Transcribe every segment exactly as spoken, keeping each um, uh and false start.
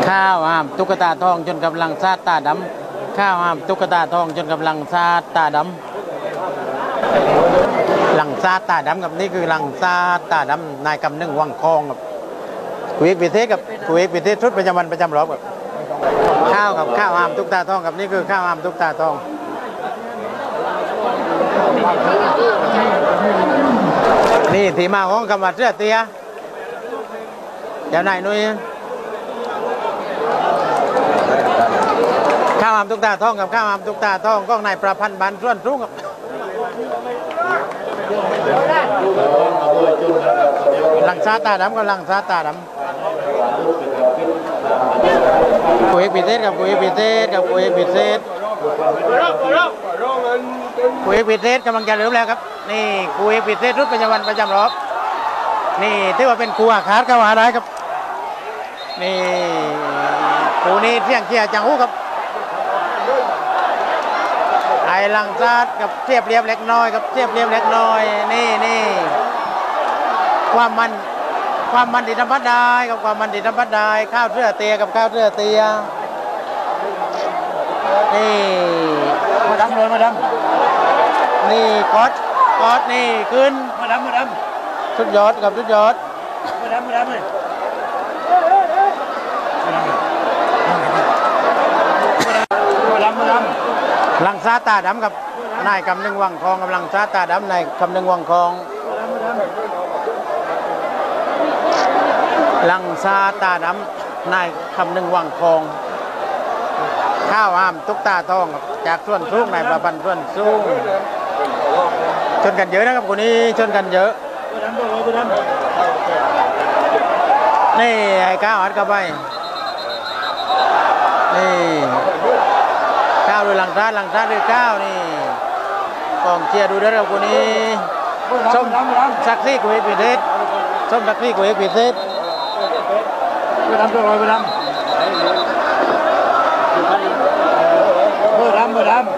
ข้าวห้ามตุ๊กตาทองจนกำลังซาตาดำข้าวห้ามตุ๊กตาทองจนกำลังซาตาดำหลังซาตาดำกับนี่คือหลังซาตาดำนายกำนึงวังคองกับคุยเอกพิเศษกับคุยเอกพิเศษชุดประจำวันประจำรอบกับข้าวกับข้าวห้ามตุ๊กตาทองกับนี่คือข้าวห้ามตุ๊กตาทองนี่ที่มาของคำว่าเสื้อเตี้ยเดี๋ยวนายนุ้ยข้าวหามตุ๊กตาทองกับข้าวหามตุ๊กตาทองก็นายประพันธ์บานส่วนสูงกับหลังซาตาดำกับหลังซาตาดำกุยพิเศษกับกุยพิเศษกับกุยพิเศษกุยพิเศษกำลังจะเริ่มแล้วครับนี่กุยพิเศษรุ่นประจำวันประจำรอบนี่ที่ว่าเป็นครูอาคาดก็ว่าได้ครับนี่ครูนี้เที่ยงเที่ยจังหูครับไอ้ลังซาดกับเทียบเรียบเล็กน้อยกับเทียบเรียบเล็กน้อยนี่นี่ความมันความมันดีธรรมดากับความมันดีธรรมดาข้าวเสื้อเตียกับข้าวเสื้อเตียนี่มาดำเลยมาดำนี่กอดกอดนี่ขึ้นมาดำมาดำชุดยอดกับชุดยอดมาดำมาดำเลยหลังซาตาดำกับนายคำนึงวังคองกำลังซาตาดำนายคำนึงวังคองหลังซาตาดำนายคำนึงวังคองข้าวห้ามตุ๊กตาทองจากส่วนสูงนายประพันธ์ส่วนสูงชนกันเยอะนะครับคนนี้ชนกันเยอะนี่ไอ้ข้าวอัดเข้าไปนี่ข้าวด้วยหลังซาหลังซาด้วยข้าวนี่กองเชียร์ดูด้วยครับคนนี้ส้มซักซี่กุยพิเศษส้มซักซี่กุยพิเศษไปทำตัวลอยไปทำเมื่อทำเมื่อทำ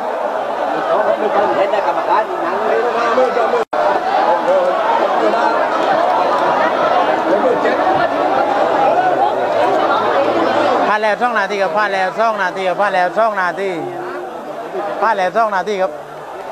ผ่านแล้วสองนาทีครับผ่านแล้วสองนาทีครับผ่านแล้วสองนาทีผ่านแล้วสองนาทีครับ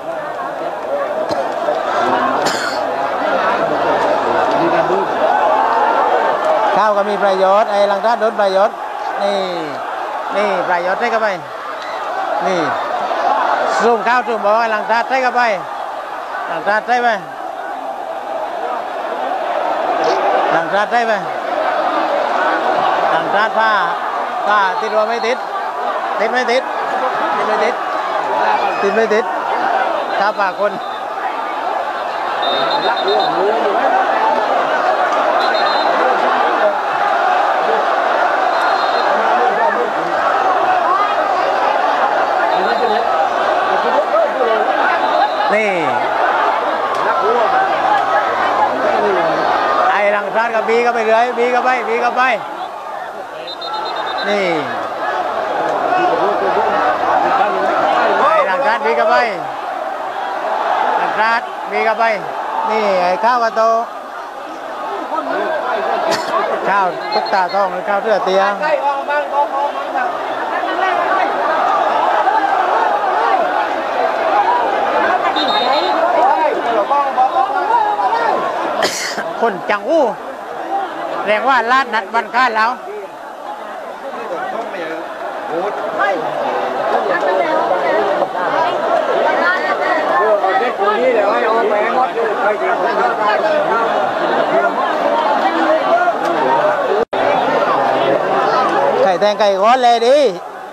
ข้าวก็มีประโยชน์ไอ้หลังด้านโดนประโยชน์นี่นี่ประโยชน์ใส่เข้าไปนี่ซูมข้าวซูมบอกไอ้หลังด้านใส่เข้าไปหลังด้านใส่ไปหลังด้านใส่ไปหลังด้านผ้าผ้าติดว่าไม่ติดติดไม่ติดติดไม่ติดติดไม่ติดข้าวปากคนนี่ไอ้หลังซาดกับบีก็ไปเลยบีก็ไปบีก็ไปนี่ไอ้หลังซาดบีก็ไปหลังซาดบีก็ไปนี่ไอ้ข้าวกระโตข้าวตุ๊กตาทองหรือข้าวเสื้อเตียงคนจังอู้แรงว่าลาดนัดวันค้าแล้วไข่แทงไก่ก้อนเลยดิ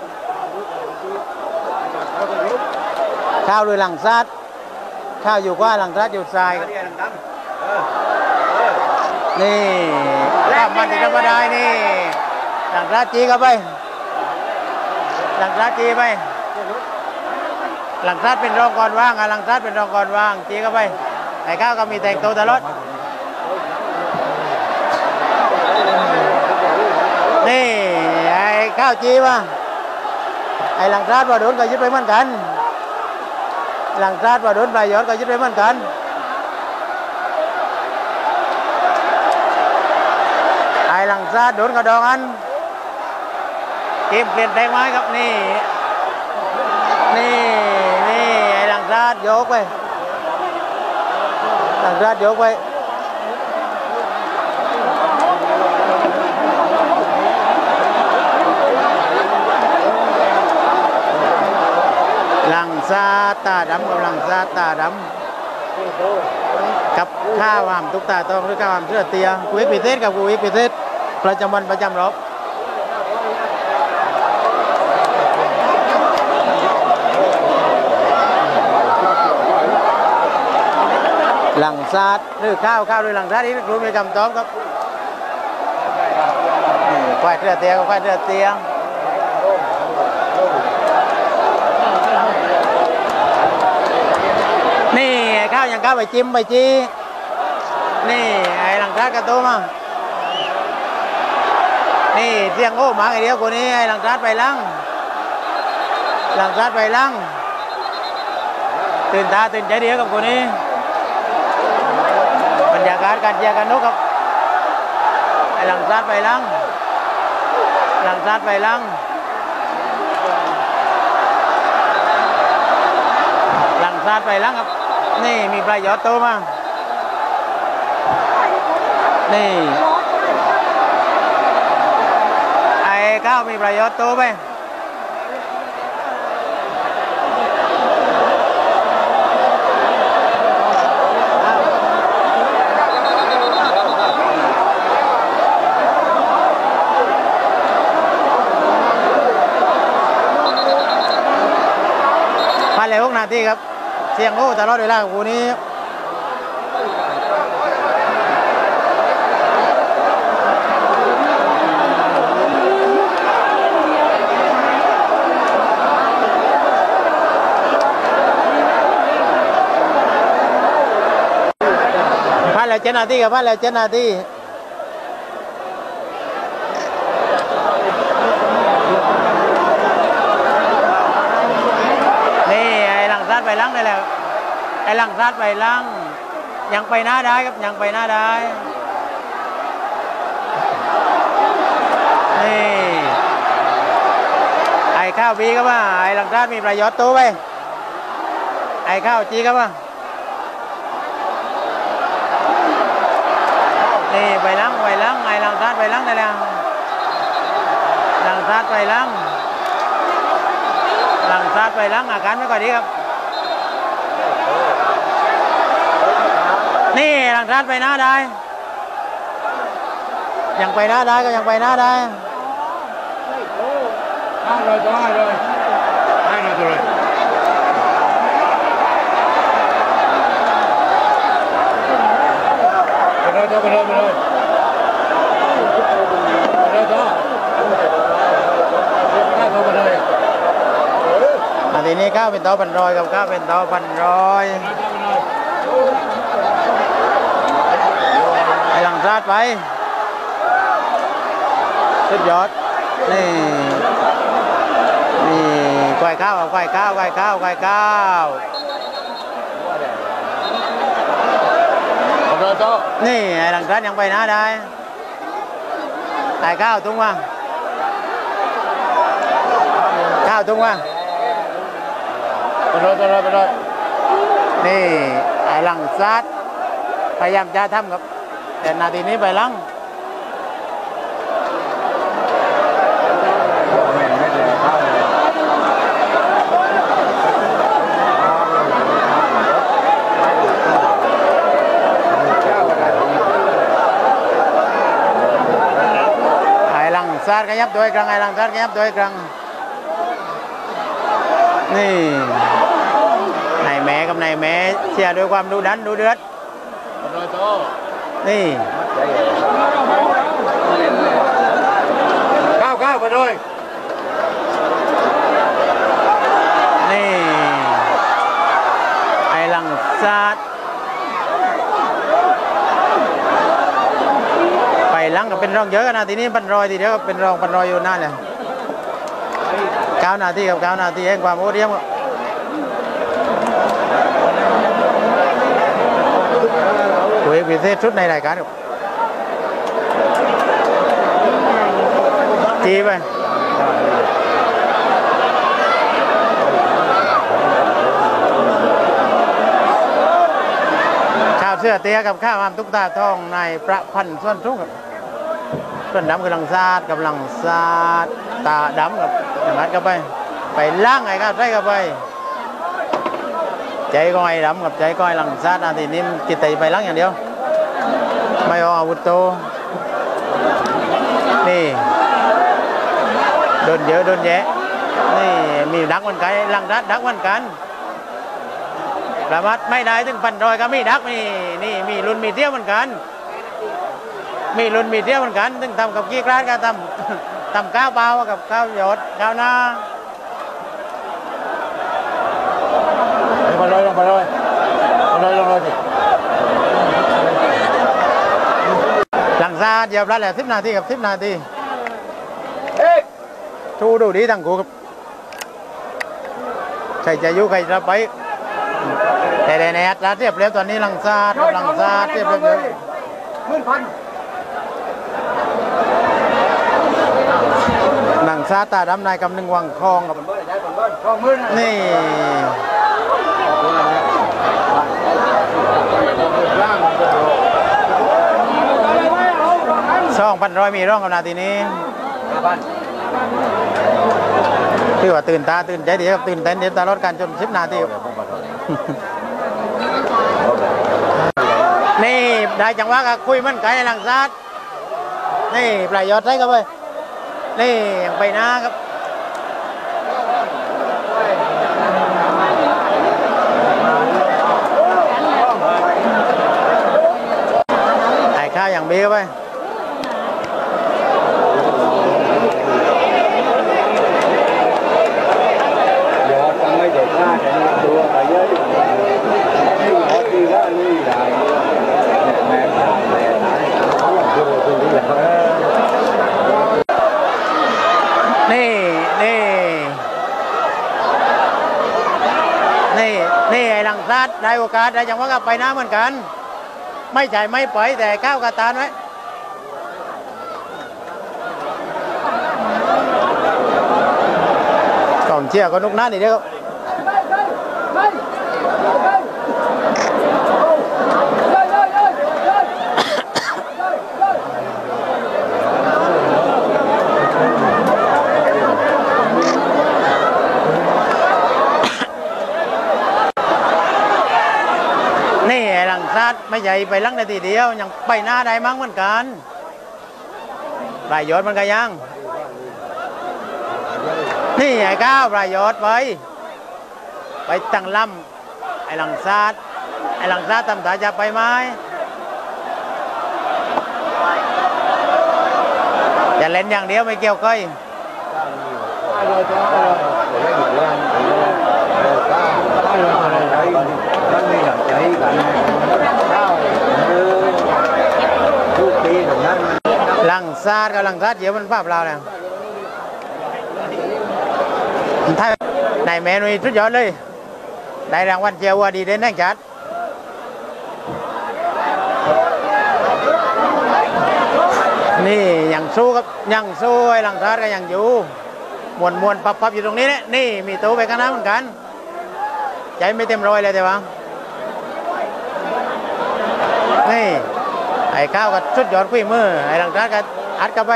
ข้าวด้วยหลังซัดข้าวอยู่กว่าหลังซัดอยู่ทรายนี่ข้าวมันติดธรรมดานี่หลังซัดจีเข้าไปหลังซัดจีไปหลังซัดเป็นรองก่อนว่างหลังซัดเป็นรองก่อนว่างจีเข้าไปไอ้ข้าวก็มีแต่งตัวตลอดนี่ไอ้ข้าวจีมาไอ้หลังซัดว่าโดนก็ยึดไปเหมือนกันหลังซัดว่าโดนปลายยอดก็ยึดไปเหมือนกันไอ้หลังซาดโดนกระดองอันเกมเปลี่ยนแปลงไหมครับนี่นี่นี่ไอ้หลังซาดยกไปหลังซาดยกไปหลังซาตาดำกับหลังซาตาดำกับข้าวหามตุกตาตองหรือข้าวหามเสื้อเตียกุยพิเศษกับกุยพิเศษประจำวันประจำรอบหลังซาดหรือข้าวข้าวหรือหลังซาดนี่รู้มีคำตอบครับนี่ควายเสื้อเตียกับควายเสื้อเตียนี่ข้าวอย่างข้าวไปจิ้มไปจีนี่ไอ้หลังซาดกระตุ้มนี่เสียงโอ้หมาไอเดียวคนนี้ไอ้หลังซาดไปลังหลังซาดไปลังตื่นตาตื่นใจเดียวกับคนนี้บรรยากาศการเชียร์กันนกครับไอ้หลังซาดไปลังหลังซาดไปลังหลังซาดไปลังครับนี่มีปลายยอดโตมานี่ไอ้ข้าวมีปลายยอดโตไปพันเลยหกนาทีครับเสียงโอ้ตลอดเวลาของคู่นี้พันแล้วเจ็ดนาทีครับพันแล้วเจ็ดนาทีไปลังได้แล้วไอ้ลังซาดไปลังยังไปหน้าได้ครับยังไปหน้าได้นี่ไอ้ข้าวบีครับว่าไอ้ลังซาดมีประโยชน์ตัวไปไอ้ข้าวจีครับว่านี่ไปลังไปลังไอ้ลังซาดไปลังได้แล้วลังซาดไปลังลังซาดไปลังอาการไม่ค่อยดีครับนี่หลังซาดไปหน้าได้ยังไปหน้าได้ก็ยังไปหน้าได้ห้าเลยตัวห้าเลยห้าเลยตัวเลยไปเลยตัวไปเลยไปเลยไปเลยตัวห้าตัวไปเลยอันนี้ข้าวเป็นโต๊ะพันร้อยกับข้าวเป็นโต๊ะพันร้อยไอ้หลังซาดไปสุดยอดนี่นี่ควายข้าวควายข้าวควายข้าวควายข้าวนี่ไอ้หลังซาดยังไปหน้าได้ไอ้ข้าวตุ้งว่างข้าวตุ้งว่างไปเลยไปเลยไปเลยนี่ไอ้หลังซาดพยายามจะทำครับแต่นาทีนี้ไปลังไอ้ลังซาดขยับตัวอีกครั้งไอ้ลังซาดขยับตัวอีกครั้งนี่นายแม่กับนายแม่เชียร์ด้วยความดุดันดุเดือดนี่ก้าวก้าวไปด้วยนี่ไอ้หลังซาดไปหลังก็เป็นรองเยอะนะทีนี้ปันรอยทีเดียวก็เป็นรองปันรอยอยู่นั่นเลยเก้านาทีกับเก้านาทีแห่งความโอเดียมคุยพิเศษชุดในรายการจีไปสื้อเตี้ยกับข้าวมามตุ๊กตาทองในประพันธ์ส่วนทุกครับส่วนดำคือลังซาดกับลังซาดตาดำกับอย่างนั้นก็ไปไปล่างไงครับใส่ก็ไปใจก้อยดำกับใจก้อยลังซาดนาทีนี้กิตติไปล่างอย่างเดียวไม่เอาอาวุธโตนี่โดนเยอะโดนแยะนี่มีดักวันกันลังรัดดักวันกันประมาทไม่ได้ถึงพันรอยก็มีดักนี่นี่มีรุ่นมีเที่ยวเหมือนกันมีรุ่นมีเที่ยวเหมือนกันถึงทำกับกี้กราดก็ทำทำข้าวเปล่ากับข้าวหยดข้าวหน้าไปเลยลงไปเลยลงเลยลงเลยสิหลังซาเดียวพลาดแล้วสิบนาทีกับสิบนาทีชูดูดีทั้งกูครับใครจะยุ่ใครจะไปแต่ในในอัตราเทียบแล้วตอนนี้หลังซากับหลังซาเทียบแล้วหมื่นพันหลังซาตาดำนายกำหนึ่งวังคลองกับนี่สองพันร้อยมีร่องกับนาทีนี้ที่ว่าตื่นตาตื่นใจดีครับตื่นเต้นเดี๋ยวตลอดการจนสิบนาทีนี่ได้จังหวะกับคุยมันไกลหลังซาดนี่ปลายยอดได้ครับเว้ยนี่ยังไปหน้าครับไอ้ข้าวอย่างเบี้ยไปนี่นี่นี่นี่ไอ้หลังซาดได้โอกาสได้จังหวะกับไปน้ำเหมือนกันไม่ใช่ไม่ปล่อยแต่ก้าวกระตานไว้ก่อนเชียร์ก็นุกน้าดีเดียวนี่หลังซาดไม่ใหญ่ไปลังนาทีเดียวยังไปหน้าได้มั้งเหมือนกันปลายยอดมันก็ยังนี่ไอ้ก้าวปลายยอดไปไปตั้งลำไอ้หลังซาดไอ้หลังซาดทำท่าจะไปไหมจะเล่นอย่างเดียวไม่เกี่ยวก้อยหลังซาดกับหลังซาดเดี๋ยวมันภาพเราเนี่ยถ้าในเมนูสุดยอดเลยได้รางวัลเจียวดีเด่นแน่จัดนี่ยังสู้ครับยังสู้ไอ้หลังซาดก็ยังอยู่มวนมวนปับปับอยู่ตรงนี้เนี่ยนี่มีตู้ไปกันน้ำเหมือนกันใจไม่เต็มร้อยเลยแต่ว่านี่ไอ้ข้าวกับชุดยอดฝีมือไอ้หลังซาดก็อัดกันไป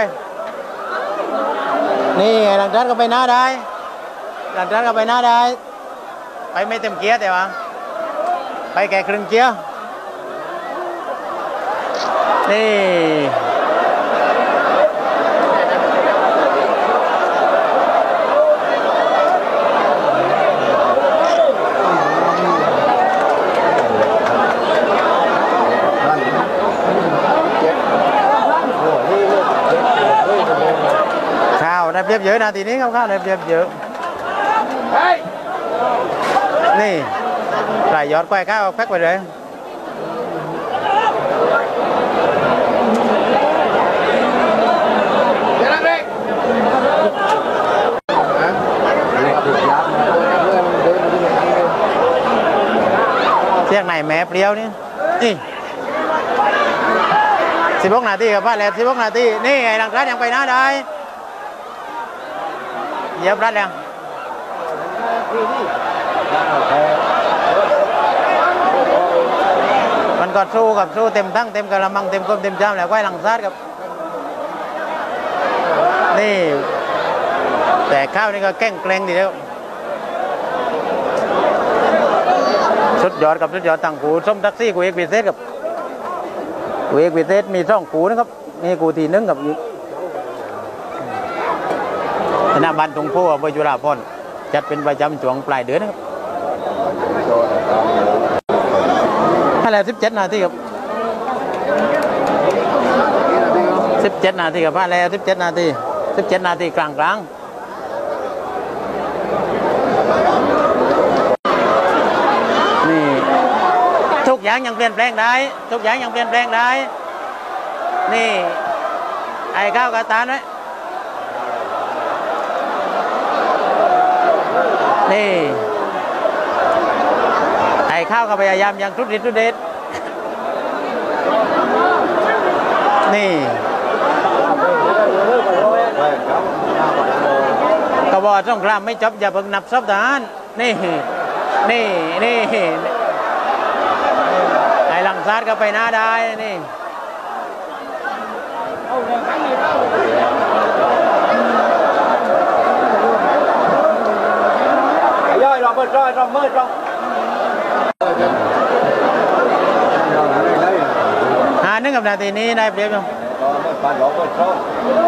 นี่ไอ้หลังซาดก็ไปหน้าได้หลังซาดก็ไปหน้าได้ไปไม่เต็มเกียร์แต่ว่าไปแค่ครึ่งเกียร์นี่ข้าวได้เปรียบเยอะนาทีนี้ข้าวข้าวได้เปรียบเยอะนี่ปลายยอดควายข้าวแพ็กไปเลยเสียงไหนแม่เปรี้ยวนี่นี่สิบหกนาทีกับบ้านแล้วสิบหกนาทีนี่ไอ้หลังรัดยังไปหน้าได้เย็บรัดแล้วมันก็สู้กับสู้เต็มทั้งเต็มกระมังเต็มก้มเต็มจามแล้วไว้หลังซาดครับนี่แต่ข้าวนี่ก็แกล้งแกล้งดีแล้วสุดยอดกับสุดยอดต่างกูส้มแท็กซี่กูเอกพิเศษกับกูเอกพิเศษมีช่องกูนะครับมีกูทีนึงกับอีกคณะบันทงโพบจุฬาพรจัดเป็นประจำช่วงปลายเดือนนะครับให้แล้วสิบเจ็ดนาทีครับสิบเจ็ดนาทีกับพลาดแล้วสิบเจ็ดนาทีสิบเจ็ดนาทีกลางกลางนี่ทุกอย่างยังเปลี่ยนแปลงได้ทุกอย่างยังเปลี่ยนแปลงได้นี่ไอ้ข้าวกระตานไว้นี่ไอ้ข้าวก็พยายามยังทุดดิทุดเด็ดนี่กบฏสงครามไม่จบอย่าเพิ่งนับศพทหารนี่นี่นี่ไอ้หลังซาดก็ไปหน้าได้นี่ย่อยเราเปิดร้อยเราเมื่อเราหาหนึ่งกับนาทีนี้ได้เปรียบอยู่ผ่านเราเปิดร้อย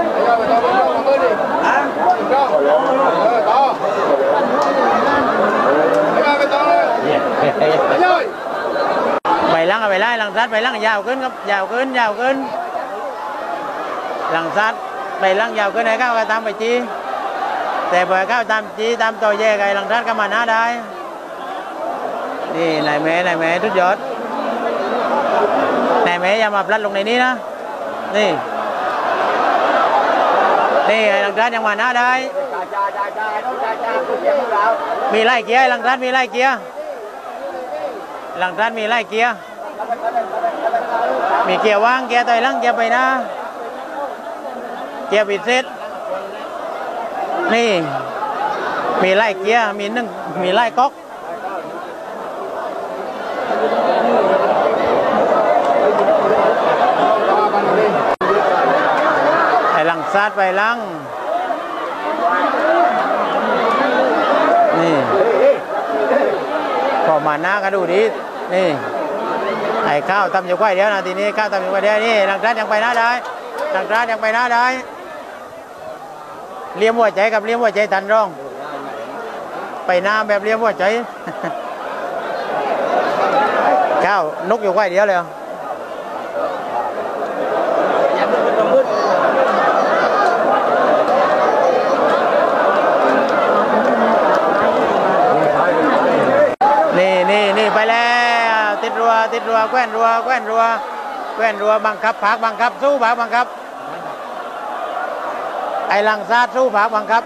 ไปลังไปไล่หลังซัดไปลังยาวขึ้นครับยาวขึ้นยาวขึ้นหลังซัดไปลังยาวขึ้นไอ้ก้าวก็ตามไปจีแต่พอก้าวตามจีตามต่อแย่ไอ้หลังซัดก็มาหน้าได้นี่นายแม่นายแม่ทุกยอดนายแม่อย่ามาพลัดลงในนี้นะนี่นี่ไอ้หลังซัดยังมาหน้าได้มีไล่เกียร์หลังซัดมีไล่เกียร์หลังซัดมีไล่เกียร์มีเกียร์ว่างเกียร์ต่อยหลังเกียร์ไปหน้าเกียร์ปิดเซตนี่มีไล่เกียร์มีนึ่งมีไล่ก๊อกไอ้หลังซัดไปหลังนี่พอมาหน้าก็ดูดีนี่ไอ้ข้าวทำอยู่ใกล้เดียวนะทีนี้ข้าวทำอยู่ใกล้เดียวนี่หลังซัดยังไปหน้าได้หลังซัดยังไปหน้าได้เลี้ยมหัวใจกับเลี้ยมหัวใจทันร้องไปหน้าแบบเลี้ยมหัวใจข้าวนกอยู่ใกล้เดียวเลยนี่นี่นี่ไปแล้วติดรัวติดรัวแกว้นรัวแกว้นรัวแกว้นรัวบังคับผักบังคับสู้ผักบังคับไอ้หลังซาดสู้ผักบังคับ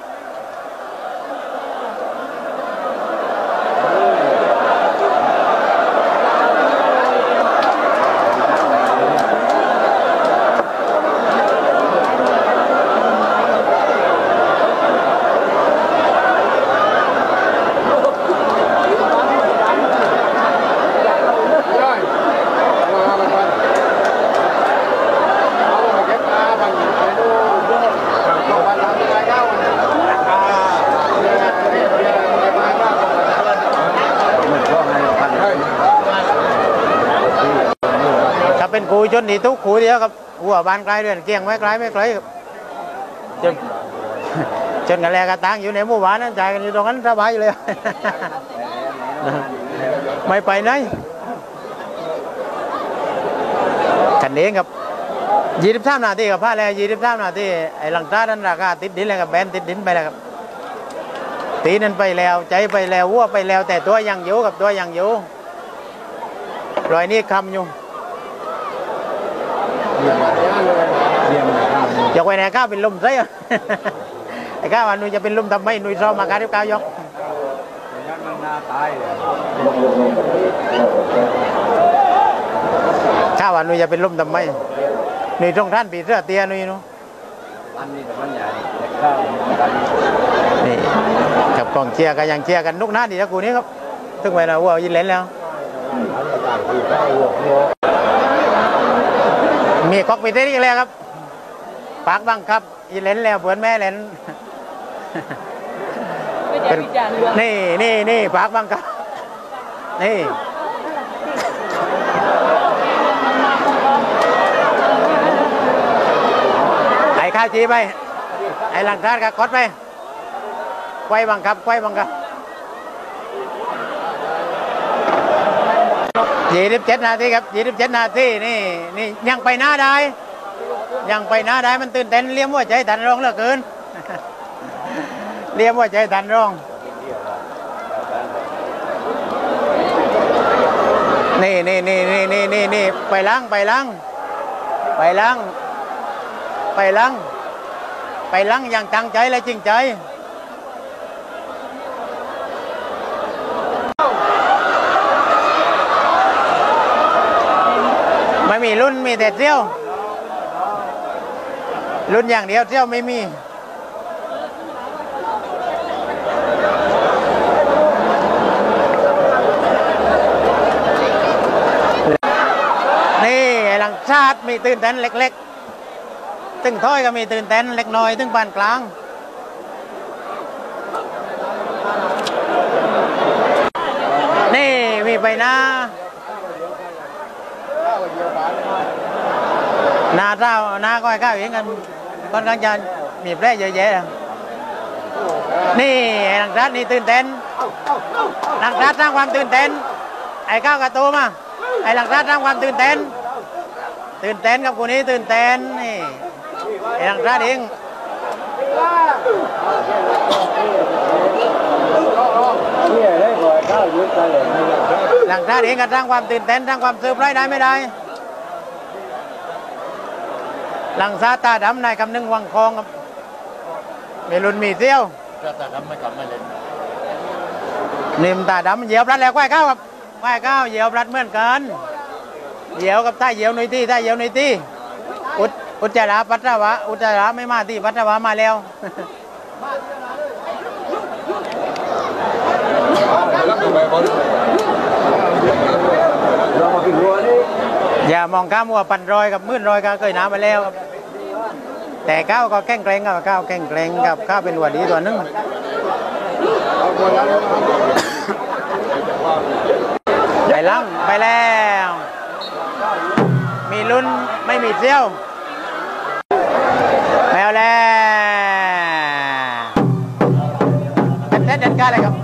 เป็นกูจนหนีทุกขูเดียวครับหัวบานไกลเดือนเกี่ยงไม่ไกลไม่ไกลครับจนจนกันแล้วกระตังอยู่ในหมู่บ้านนั้นจ่ายกันอยู่ตรงนั้นสบายอยู่เลยไม่ไปไหนขันเองครับยี่สิบสามนาทีกับผ้าแล้วยี่สิบสามนาทีไอ้หลังตานั้นราคาติดดินเลยกับแบนติดดินไปแล้วครับตีนั้นไปแล้วใจไปแล้ววัวไปแล้วแต่ตัวยังอยู่กับตัวยังอยู่รอยนี้คำอยู่อยากไปไหนก้าวเป็นลมใช่ไหมไอ้ก้าววันนู้จะเป็นลมทำไมนุ่ยซ้อมมาการที่ก้าวยกก้าววันนู้จะเป็นลมทำไมนุ่ยตรงท่านปีเสื้อเตี้ยนุ่ยนู้นี่กับกองเชียร์กันยังเชียร์กันนุกหน้าดีนะกูนี้ครับถึงไปนะวัวยินเล่นแล้วมีคอกปีเตอร์อีกแล้วครับปากบังครับอีเลนแล้วเพื่อนแม่เลนเป็นนี่นี่นี่ปากบังครับนี่ไอ้ข้าวจีไปไอ้หลังคาดกับคดไปไว้บังคับไว้บังคับยี่สิบเจ็ดนาทีครับยี่สิบเจ็ดนาทีนี่นี่ยังไปหน้าได้ยังไปหน้าได้มันตื่นเต้นเลี้ยมหัวใจทันร้องเหลือเกินเลี้ยมหัวใจทันร้องนี่นี่นี่นี่นี่นี่นี่ไปล้างไปล้างไปล้างไปล้างไปล้างอย่างตั้งใจและจริงใจไม่มีรุ่นมีแต่เที่ยวรุ่นอย่างเดียวเที่ยวไม่มีนี่หลังชาติมีตื่นเต้นเล็กๆตึงถ้อยก็มีตื่นเต้นเล็กน้อยตึงปานกลางนี่มีไปหน้าหน้าเจ้าหน้าก้อยข้าวเองกันตอนกลางวันมีแผลเยอะแยะนี่หลังชาตินี่ตื่นเต้นหลังชาติสร้างความตื่นเต้นไอ้ข้าวกระตูมาไอ้หลังชาติสร้างความตื่นเต้นตื่นเต้นกับคนนี้ตื่นเต้นนี่ไอ้หลังชาติเองหลังชาติเองก็สร้างความตื่นเต้นสร้างความเซอร์ไพรส์ได้ไม่ได้หลังซาตาดำนายคำนึงวังคองครับเมลุนมีเซี่ยวตาดำไม่กลับมาเลยนิมตาดำเหยียบรัดแล้วควายข้าวครับควายข้าวเหยียบรัดเหมือนกันเหยียบกับใต้เหยียบหนุ่ยที่ใต้เหยียบหนุ่ยที่อุดอุจจาระปัสสาวะอุจจาระไม่มาที่ปัสสาวะมาแล้วอย่ามองข้ามว่าปั่นรอยกับมื่นรอยก็เคยน้ำมาแล้วแต่ข้าวก็แข็งแกร่งกับข้าวแข็งแกร่งกับข้าวเป็นหัวดีตัวนึงไปลังไปแล้วมีลุ้นไม่มีเซี่ยวแมวแล้วเป็นเซตเด็ดขาดเลยครับ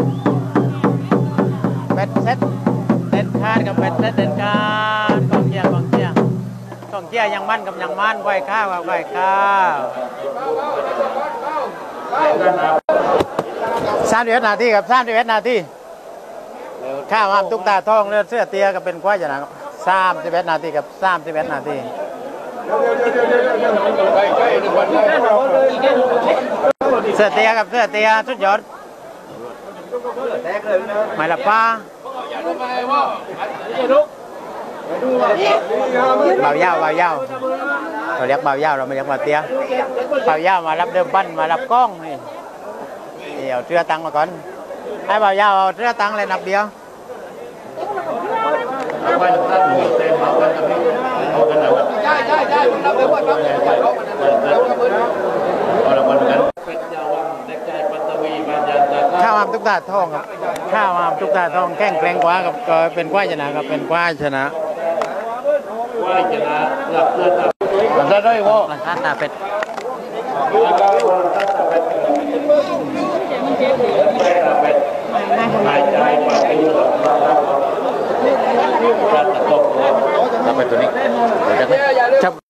เป็นเซตเด็ดขาดกับเป็นเซตเด็ดขาดกองเชียร์กองเชียร์กองเชียร์ยังมั่นกับยังมั่นไหวข้าวกับไหวข้าวสามสิบเอ็ดนาทีครับสามสิบเอ็ดนาทีข้าวห้ามตุ๊กตาทองเลือดเสื้อเตี้ยก็เป็นควายจะนะครับสามสิบเอ็ดนาทีกับสามสิบเอ็ดนาทีเสื้อเตี้ยกับเสื้อเตี้ยสุดยอดไม่ละป้าเบายาวเบายาวเราเรียกเบายาวเราไม่เรียกเบาเตี้ยเบายาวมารับเดิมปั้นมารับกล้องนี่เดี๋ยวเสื้อตังมาก่อนให้เบายาวเอาเสื้อตังเลยนับเดียวข้าวหามตุ๊กตาทองครับข้าวหามตุ๊กตาทองแข่งแกร่งกว่ากับก็เป็นควายชนะครับเป็นควายชนะควายชนะหลับเลือดมันได้ด้วยวะหลังคาตาเป็ดหายใจกว่าเป็นตาเป็ดตัวนี้